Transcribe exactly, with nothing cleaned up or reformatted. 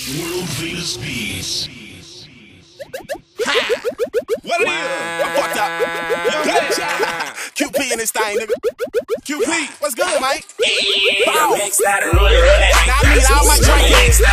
World famous beats. What it is? I fucked up. Q P in this thing, nigga. Q P, what's good, Mike? Yeah, mix that roll. Now I need all my drinks.